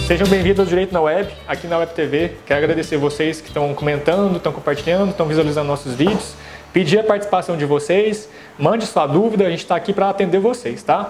Sejam bem-vindos ao Direito na Web, aqui na Web TV. Quero agradecer vocês que estão comentando, estão compartilhando, estão visualizando nossos vídeos. Pedir a participação de vocês, mande sua dúvida, a gente está aqui para atender vocês, tá?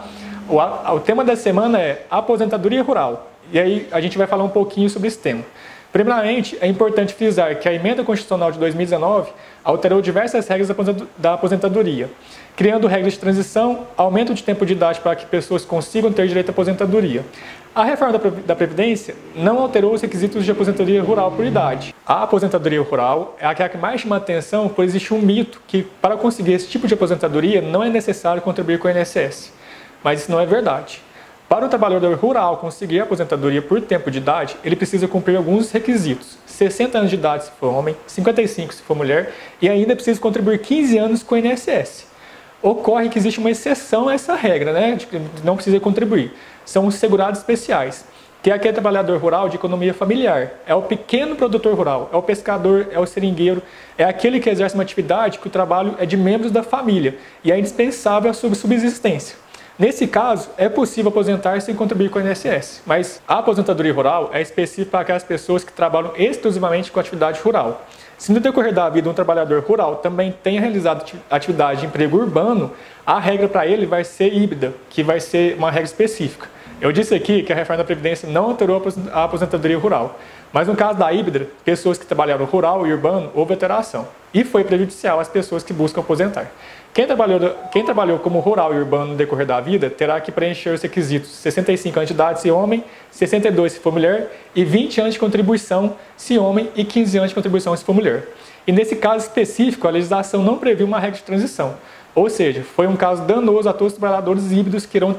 O tema da semana é aposentadoria rural. E aí a gente vai falar um pouquinho sobre esse tema. Primeiramente, é importante frisar que a Emenda Constitucional de 2019 alterou diversas regras da aposentadoria, criando regras de transição, aumento de tempo de idade para que pessoas consigam ter direito à aposentadoria. A reforma da Previdência não alterou os requisitos de aposentadoria rural por idade. A aposentadoria rural é aquela que mais chama a atenção, pois existe um mito que para conseguir esse tipo de aposentadoria não é necessário contribuir com o INSS. Mas isso não é verdade. Para o trabalhador rural conseguir a aposentadoria por tempo de idade, ele precisa cumprir alguns requisitos. 60 anos de idade se for homem, 55 se for mulher e ainda precisa contribuir 15 anos com o INSS. Ocorre que existe uma exceção a essa regra, né, de que não precisa contribuir. São os segurados especiais, que é aquele trabalhador rural de economia familiar. É o pequeno produtor rural, é o pescador, é o seringueiro, é aquele que exerce uma atividade que o trabalho é de membros da família e é indispensável à sua subsistência. Nesse caso, é possível aposentar sem contribuir com o INSS, mas a aposentadoria rural é específica para aquelas pessoas que trabalham exclusivamente com atividade rural. Se no decorrer da vida um trabalhador rural também tenha realizado atividade de emprego urbano, a regra para ele vai ser híbrida, que vai ser uma regra específica. Eu disse aqui que a reforma da Previdência não alterou a aposentadoria rural, mas no caso da híbrida, pessoas que trabalharam rural e urbano, houve alteração, e foi prejudicial às pessoas que buscam aposentar. Quem trabalhou como rural e urbano no decorrer da vida terá que preencher os requisitos 65 anos de idade se homem, 62 se for mulher e 20 anos de contribuição se homem e 15 anos de contribuição se for mulher. E nesse caso específico, a legislação não previu uma regra de transição, ou seja, foi um caso danoso a todos os trabalhadores híbridos que irão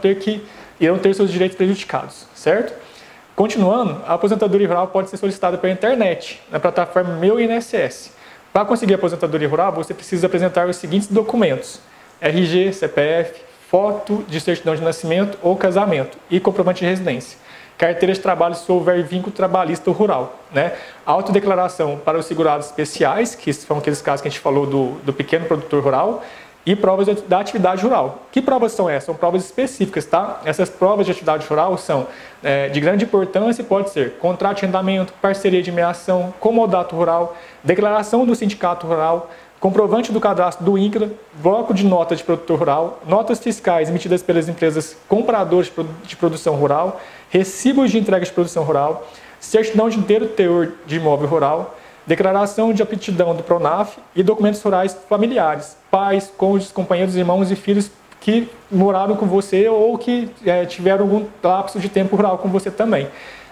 ter seus direitos prejudicados, certo? Continuando, a aposentadoria rural pode ser solicitada pela internet, na plataforma Meu INSS. Para conseguir a aposentadoria rural, você precisa apresentar os seguintes documentos: RG, CPF, foto de certidão de nascimento ou casamento e comprovante de residência. Carteira de trabalho se houver vínculo trabalhista ou rural, né? Autodeclaração para os segurados especiais, que são aqueles casos que a gente falou do pequeno produtor rural, e provas da atividade rural. Que provas são essas? São provas específicas, tá? Essas provas de atividade rural são de grande importância e pode ser contrato de arrendamento, parceria de meação, comodato rural, declaração do sindicato rural, comprovante do cadastro do INCRA, bloco de notas de produtor rural, notas fiscais emitidas pelas empresas compradoras de produção rural, recibos de entrega de produção rural, certidão de inteiro teor de imóvel rural, declaração de aptidão do PRONAF e documentos rurais familiares, pais, cônjuges, companheiros, irmãos e filhos que moraram com você ou que tiveram algum lapso de tempo rural com você também.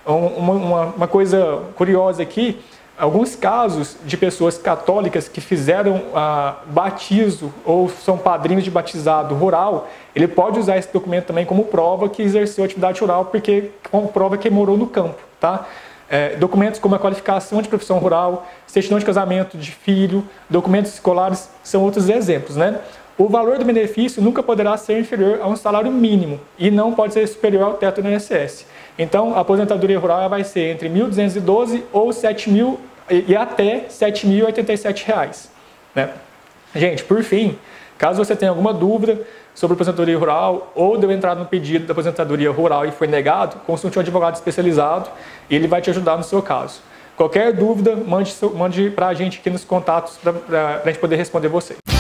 Uma coisa curiosa aqui, alguns casos de pessoas católicas que fizeram batismo ou são padrinhos de batizado rural, ele pode usar esse documento também como prova que exerceu atividade rural, porque como prova que morou no campo, tá? Documentos como a qualificação de profissão rural, certidão de casamento de filho, documentos escolares são outros exemplos, né? O valor do benefício nunca poderá ser inferior a um salário mínimo e não pode ser superior ao teto do INSS. Então, a aposentadoria rural vai ser entre R$ 1.212 ou R$ 7.000 e até R$ 7.087, né? Gente, por fim, caso você tenha alguma dúvida sobre aposentadoria rural ou deu entrada no pedido da aposentadoria rural e foi negado, consulte um advogado especializado e ele vai te ajudar no seu caso. Qualquer dúvida, mande para a gente aqui nos contatos para a gente poder responder você.